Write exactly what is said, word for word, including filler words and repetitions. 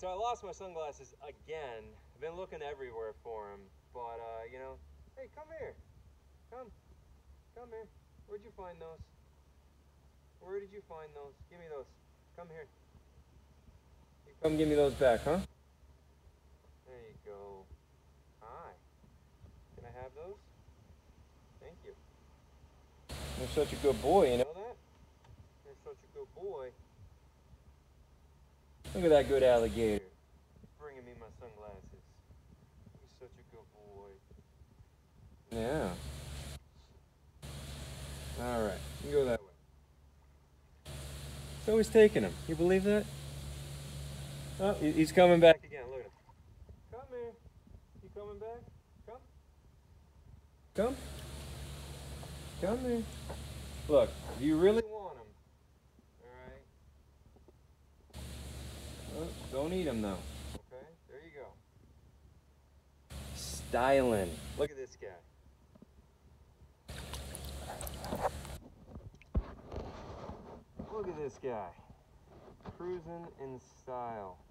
So I lost my sunglasses again. I've been looking everywhere for them, but uh, you know, hey, come here. Come. Come here. Where'd you find those? Where did you find those? Give me those. Come here. You come give me those back, huh? There you go. Hi. Can I have those? Thank you. You're such a good boy, you know that? You're such a good boy. Look at that good alligator. Bringing me my sunglasses. He's such a good boy. Yeah. Alright, you go that way. So he's taking him. You believe that? Oh, he's coming back again. Look at him. Come here. You coming back? Come. Come. Come here. Look, if you really want him, alright? Oh, don't eat him though. Okay, there you go. Styling. Look at this guy. Look at this guy. Cruising in style.